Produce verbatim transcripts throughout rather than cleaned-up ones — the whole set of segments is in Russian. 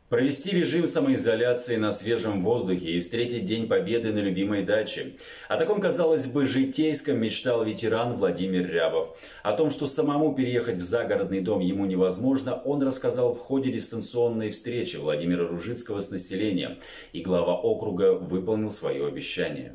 Провести режим самоизоляции на свежем воздухе и встретить День Победы на любимой даче. О таком, казалось бы, житейском мечтал ветеран Владимир Рябов. О том, что самому переехать в загородный дом ему невозможно, он рассказал в ходе дистанционной встречи Владимира Ружицкого с населением. И глава округа выполнил свое обещание.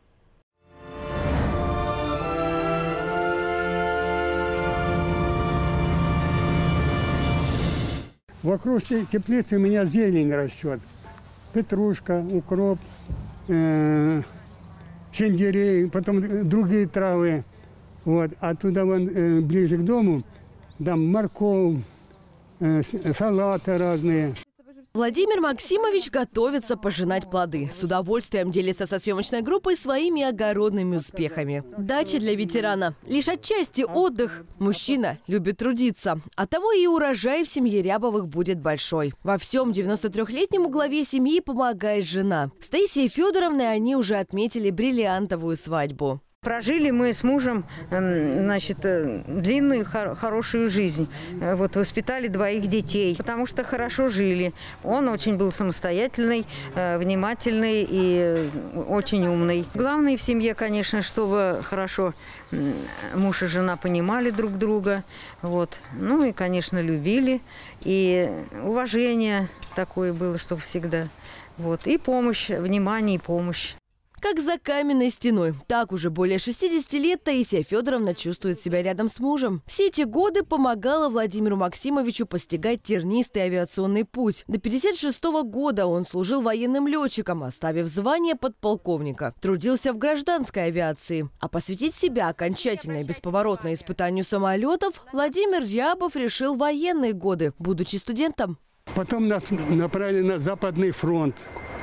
Вокруг теплицы у меня зелень растет. Петрушка, укроп, э, сельдерей, потом другие травы. Вот. А туда вон, э, ближе к дому, там морковь, э, салаты разные. Владимир Максимович готовится пожинать плоды. С удовольствием делится со съемочной группой своими огородными успехами. Дача для ветерана – лишь отчасти отдых. Мужчина любит трудиться. Оттого и урожай в семье Рябовых будет большой. Во всем девяносто трёхлетнему главе семьи помогает жена. С Таисией Федоровной они уже отметили бриллиантовую свадьбу. Прожили мы с мужем, значит, длинную хорошую жизнь. Вот воспитали двоих детей, потому что хорошо жили. Он очень был самостоятельный, внимательный и очень умный. Главное в семье, конечно, чтобы хорошо муж и жена понимали друг друга. Вот. Ну и, конечно, любили. И уважение такое было, чтобы всегда. Вот. И помощь, внимание и помощь. Как за каменной стеной. Так уже более шестидесяти лет Таисия Федоровна чувствует себя рядом с мужем. Все эти годы помогала Владимиру Максимовичу постигать тернистый авиационный путь. До пятьдесят шестого года он служил военным летчиком, оставив звание подполковника. Трудился в гражданской авиации. А посвятить себя окончательно и бесповоротно испытанию самолетов Владимир Рябов решил в военные годы, будучи студентом. Потом нас направили на Западный фронт.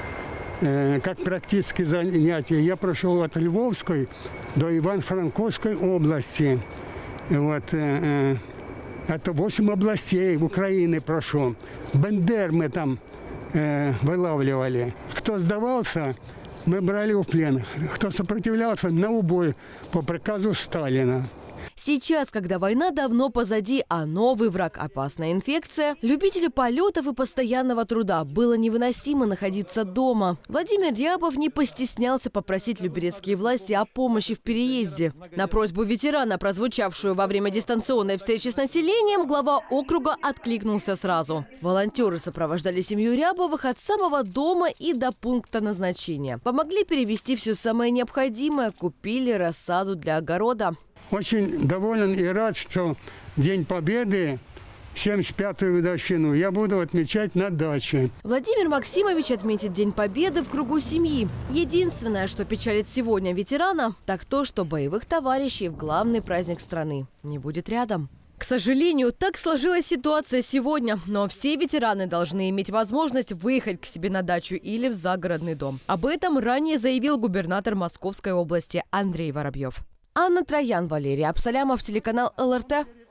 Как практические занятия. Я прошел от Львовской до Ивано-Франковской области. Вот, это восемь областей Украины прошел. Бендер мы там вылавливали. Кто сдавался, мы брали в плен. Кто сопротивлялся, на убой по приказу Сталина. Сейчас, когда война давно позади, а новый враг – опасная инфекция, любителю полетов и постоянного труда было невыносимо находиться дома. Владимир Рябов не постеснялся попросить люберецкие власти о помощи в переезде. На просьбу ветерана, прозвучавшую во время дистанционной встречи с населением, глава округа откликнулся сразу. Волонтеры сопровождали семью Рябовых от самого дома и до пункта назначения. Помогли перевезти все самое необходимое, купили рассаду для огорода. Очень доволен и рад, что День Победы, семьдесят пятую годовщину, я буду отмечать на даче. Владимир Максимович отметит День Победы в кругу семьи. Единственное, что печалит сегодня ветерана, так то, что боевых товарищей в главный праздник страны не будет рядом. К сожалению, так сложилась ситуация сегодня, но все ветераны должны иметь возможность выехать к себе на дачу или в загородный дом. Об этом ранее заявил губернатор Московской области Андрей Воробьев. Анна Троян, Валерий Абсалямов, телеканал эл эр тэ.